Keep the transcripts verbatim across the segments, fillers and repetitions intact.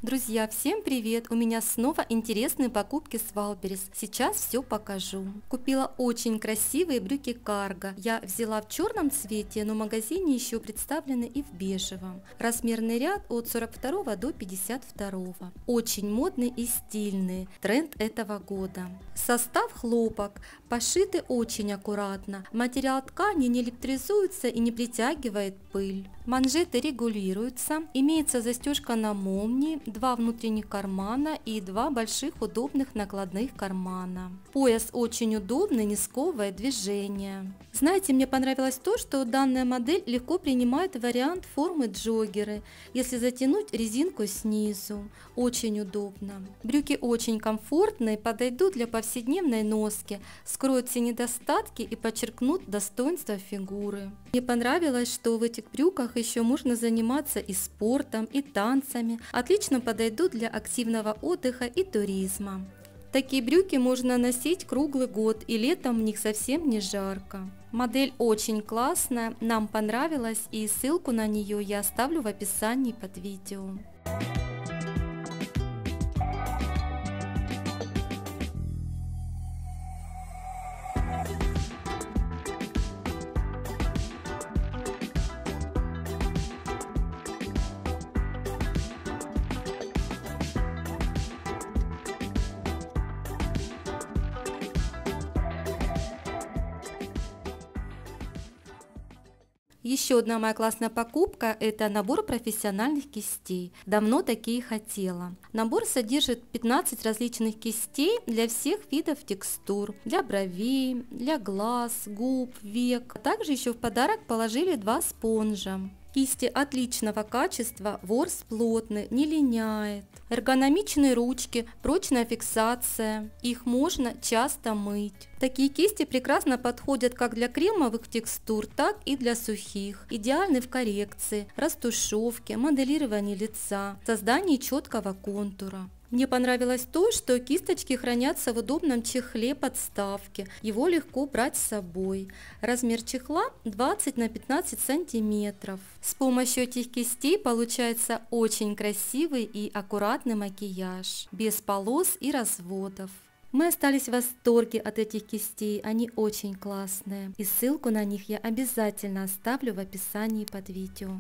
Друзья, всем привет! У меня снова интересные покупки с Валберес. Сейчас все покажу. Купила очень красивые брюки карго. Я взяла в черном цвете, но в магазине еще представлены и в бежевом. Размерный ряд от сорок второго до пятьдесят второго. Очень модные и стильные. Тренд этого года. Состав хлопок. Пошиты очень аккуратно. Материал ткани не электризуется и не притягивает пыль. Манжеты регулируются. Имеется застежка на молнии, два внутренних кармана и два больших удобных накладных кармана. Пояс очень удобный, не сковывает движение. Знаете, мне понравилось то, что данная модель легко принимает вариант формы джоггеры, если затянуть резинку снизу. Очень удобно. Брюки очень комфортные, подойдут для повседневной носки, скроют все недостатки и подчеркнут достоинство фигуры. Мне понравилось, что в этих брюках еще можно заниматься и спортом, и танцами. Отлично подойдут для активного отдыха и туризма. Такие брюки можно носить круглый год, и летом в них совсем не жарко. Модель очень классная, нам понравилась, и ссылку на нее я оставлю в описании под видео. Еще одна моя классная покупка – это набор профессиональных кистей. Давно такие хотела. Набор содержит пятнадцать различных кистей для всех видов текстур. Для бровей, для глаз, губ, век. Также еще в подарок положили два спонжа. Кисти отличного качества, ворс плотный, не линяет. Эргономичные ручки, прочная фиксация. Их можно часто мыть. Такие кисти прекрасно подходят как для кремовых текстур, так и для сухих. Идеальны в коррекции, растушевке, моделировании лица, создании четкого контура. Мне понравилось то, что кисточки хранятся в удобном чехле подставки, его легко брать с собой. Размер чехла двадцать на пятнадцать сантиметров. С помощью этих кистей получается очень красивый и аккуратный макияж, без полос и разводов. Мы остались в восторге от этих кистей, они очень классные, и ссылку на них я обязательно оставлю в описании под видео.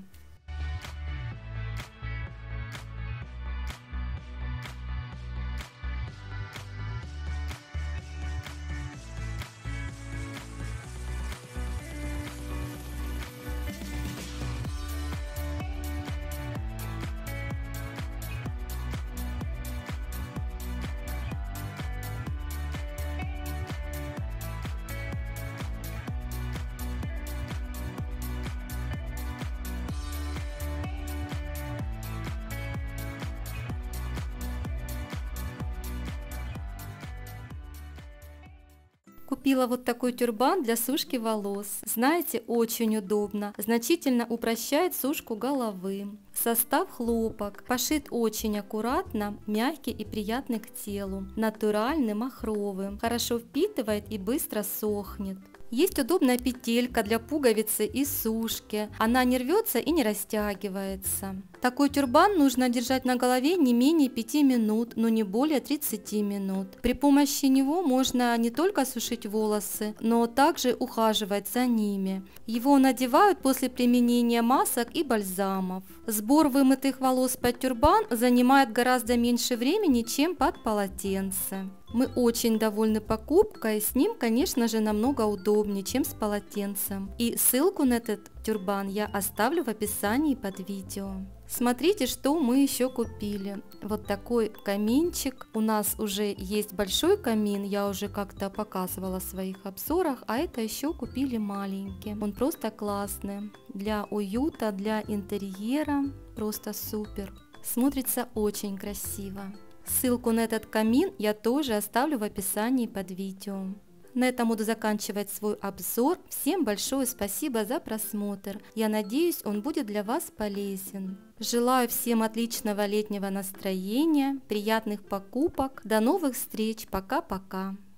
Купила вот такой тюрбан для сушки волос. Знаете, очень удобно. Значительно упрощает сушку головы. Состав хлопок. Пошит очень аккуратно, мягкий и приятный к телу. Натуральный, махровый. Хорошо впитывает и быстро сохнет. Есть удобная петелька для пуговицы и сушки. Она не рвется и не растягивается. Такой тюрбан нужно держать на голове не менее пяти минут, но не более тридцати минут. При помощи него можно не только сушить волосы, но также ухаживать за ними. Его надевают после применения масок и бальзамов. Сбор вымытых волос под тюрбан занимает гораздо меньше времени, чем под полотенце. Мы очень довольны покупкой, с ним, конечно же, намного удобнее, чем с полотенцем. И ссылку на этот тюрбан я оставлю в описании под видео. Смотрите, что мы еще купили. Вот такой каминчик. У нас уже есть большой камин, я уже как-то показывала в своих обзорах, а это еще купили маленький. Он просто классный. Для уюта, для интерьера. Просто супер. Смотрится очень красиво. Ссылку на этот камин я тоже оставлю в описании под видео. На этом буду заканчивать свой обзор. Всем большое спасибо за просмотр. Я надеюсь, он будет для вас полезен. Желаю всем отличного летнего настроения, приятных покупок. До новых встреч. Пока-пока.